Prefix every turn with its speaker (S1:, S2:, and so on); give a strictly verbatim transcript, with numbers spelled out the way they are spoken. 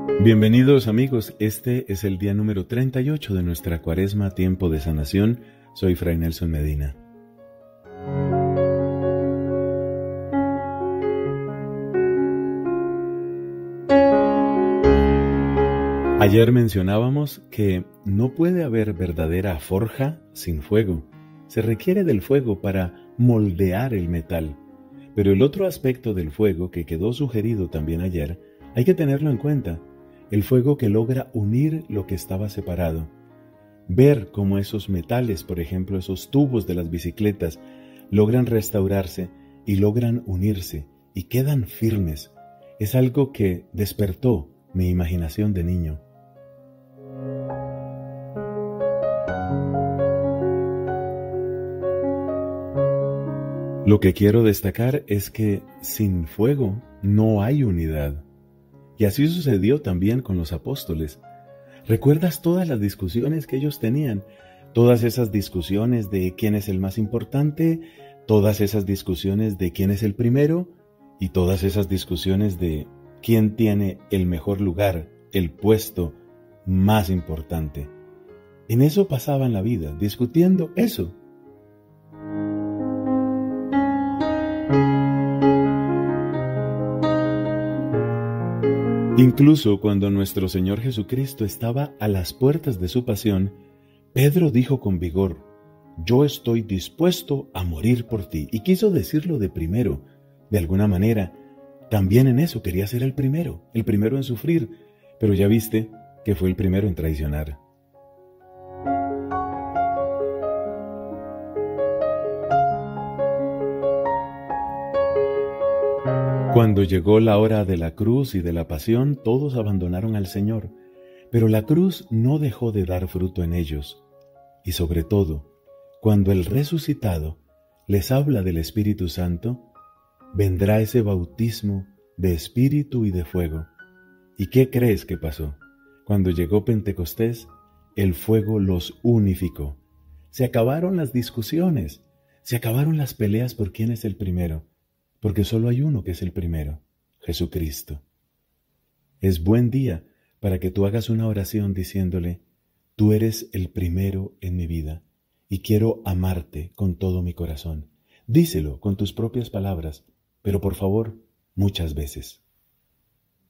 S1: Bienvenidos amigos, este es el día número treinta y ocho de nuestra Cuaresma Tiempo de Sanación. Soy Fray Nelson Medina. Ayer mencionábamos que no puede haber verdadera forja sin fuego. Se requiere del fuego para moldear el metal. Pero el otro aspecto del fuego que quedó sugerido también ayer, hay que tenerlo en cuenta. El fuego que logra unir lo que estaba separado. Ver cómo esos metales, por ejemplo, esos tubos de las bicicletas, logran restaurarse y logran unirse y quedan firmes. Es algo que despertó mi imaginación de niño. Lo que quiero destacar es que sin fuego no hay unidad. Y así sucedió también con los apóstoles. ¿Recuerdas todas las discusiones que ellos tenían? Todas esas discusiones de quién es el más importante, todas esas discusiones de quién es el primero, y todas esas discusiones de quién tiene el mejor lugar, el puesto más importante. En eso pasaban la vida, discutiendo eso. Incluso cuando nuestro Señor Jesucristo estaba a las puertas de su pasión, Pedro dijo con vigor: yo estoy dispuesto a morir por ti. Y quiso decirlo de primero. De alguna manera, también en eso quería ser el primero, el primero en sufrir, pero ya viste que fue el primero en traicionar. Cuando llegó la hora de la cruz y de la pasión, todos abandonaron al Señor, pero la cruz no dejó de dar fruto en ellos. Y sobre todo, cuando el resucitado les habla del Espíritu Santo, vendrá ese bautismo de Espíritu y de fuego. ¿Y qué crees que pasó? Cuando llegó Pentecostés, el fuego los unificó. Se acabaron las discusiones, se acabaron las peleas por quién es el primero. Porque solo hay uno que es el primero, Jesucristo. Es buen día para que tú hagas una oración diciéndole: tú eres el primero en mi vida y quiero amarte con todo mi corazón. Díselo con tus propias palabras, pero por favor, muchas veces.